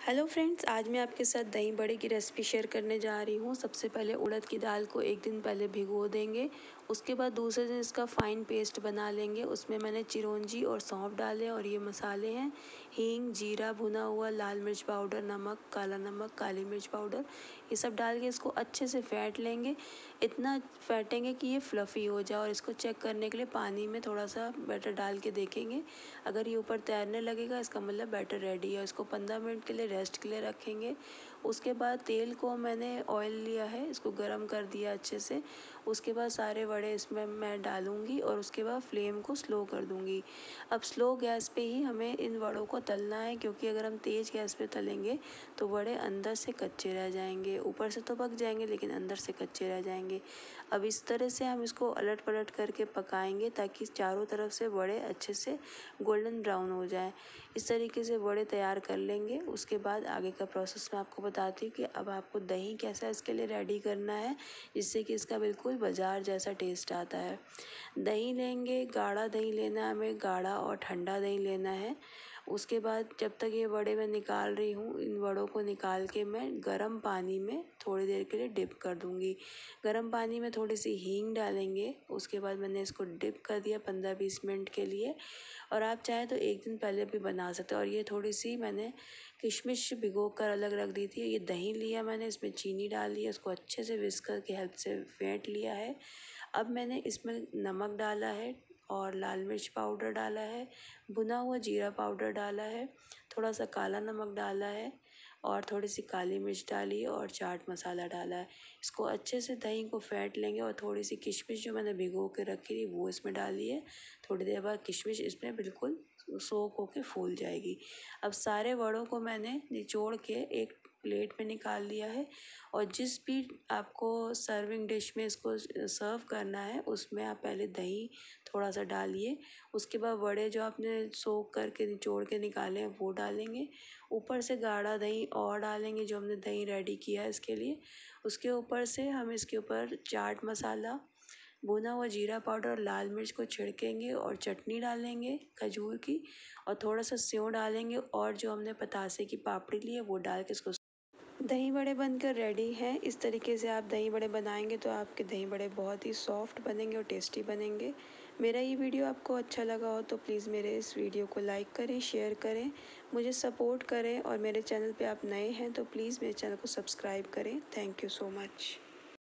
Hello friends, आज मैं आपके साथ दही बड़े की रेसिपी शेयर करने जा रही हूँ। सबसे पहले उड़द की दाल को एक दिन पहले भिगो देंगे। उसके बाद दूसरे दिन इसका फ़ाइन पेस्ट बना लेंगे। उसमें मैंने चिरौंजी और सौंफ डाले और ये मसाले हैं हींग, जीरा भुना हुआ, लाल मिर्च पाउडर, नमक, काला नमक, काली मिर्च पाउडर, ये सब डाल के इसको अच्छे से फेंट लेंगे। इतना फेंटेंगे कि ये फ्लफ़ी हो जाए और इसको चेक करने के लिए पानी में थोड़ा सा बैटर डाल के देखेंगे। अगर ये ऊपर तैरने लगेगा इसका मतलब बैटर रेडी है। इसको 15 मिनट के लिए रेस्ट के लिए रखेंगे। उसके बाद तेल को मैंने ऑयल लिया है, इसको गरम कर दिया अच्छे से। उसके बाद सारे वड़े इसमें मैं डालूंगी और उसके बाद फ्लेम को स्लो कर दूंगी। अब स्लो गैस पे ही हमें इन वड़ों को तलना है, क्योंकि अगर हम तेज़ गैस पे तलेंगे तो वड़े अंदर से कच्चे रह जाएंगे। ऊपर से तो पक जाएंगे लेकिन अंदर से कच्चे रह जाएंगे। अब इस तरह से हम इसको अलट पलट करके पकाएंगे ताकि चारों तरफ से वड़े अच्छे से गोल्डन ब्राउन हो जाए। इस तरीके से वड़े तैयार कर लेंगे। उसके बाद आगे का प्रोसेस मैं आपको बताती हूँ कि अब आपको दही कैसा इसके लिए रेडी करना है, जिससे कि इसका बिल्कुल बाज़ार जैसा टेस्ट आता है। दही लेंगे, गाढ़ा दही लेना है हमें, गाढ़ा और ठंडा दही लेना है। उसके बाद जब तक ये वड़े मैं निकाल रही हूँ, इन वड़ों को निकाल के मैं गर्म पानी में थोड़ी देर के लिए डिप कर दूँगी। गर्म पानी में थोड़ी सी हींग डालेंगे। उसके बाद मैंने इसको डिप कर दिया 15-20 मिनट के लिए। और आप चाहें तो एक दिन पहले भी बना सकते हो। और ये थोड़ी सी मैंने किशमिश भिगो कर अलग रख दी थी। ये दही लिया मैंने, इसमें चीनी डाल ली है, उसको अच्छे से विस्कर की हेल्प से फेंट लिया है। अब मैंने इसमें नमक डाला है और लाल मिर्च पाउडर डाला है, भुना हुआ जीरा पाउडर डाला है, थोड़ा सा काला नमक डाला है और थोड़ी सी काली मिर्च डाली है और चाट मसाला डाला है। इसको अच्छे से दही को फेंट लेंगे और थोड़ी सी किशमिश जो मैंने भिगो के रखी थी वो इसमें डाली है। थोड़ी देर बाद किशमिश इसमें बिल्कुल सोख होके फूल जाएगी। अब सारे वड़ों को मैंने निचोड़ के एक प्लेट में निकाल लिया है और जिस भी आपको सर्विंग डिश में इसको सर्व करना है उसमें आप पहले दही थोड़ा सा डालिए। उसके बाद वड़े जो आपने सोख करके निचोड़ के निकाले हैं वो डालेंगे। ऊपर से गाढ़ा दही और डालेंगे जो हमने दही रेडी किया है इसके लिए। उसके ऊपर से हम इसके ऊपर चाट मसाला, भुना हुआ जीरा पाउडर और लाल मिर्च को छिड़केंगे और चटनी डालेंगे खजूर की और थोड़ा सा सेव डालेंगे और जो हमने पतासे की पापड़ी ली है वो डाल के इसको। दही बड़े बनकर रेडी हैं। इस तरीके से आप दही बड़े बनाएंगे तो आपके दही बड़े बहुत ही सॉफ्ट बनेंगे और टेस्टी बनेंगे। मेरा ये वीडियो आपको अच्छा लगा हो तो प्लीज़ मेरे इस वीडियो को लाइक करें, शेयर करें, मुझे सपोर्ट करें और मेरे चैनल पे आप नए हैं तो प्लीज़ मेरे चैनल को सब्सक्राइब करें। Thank you so much.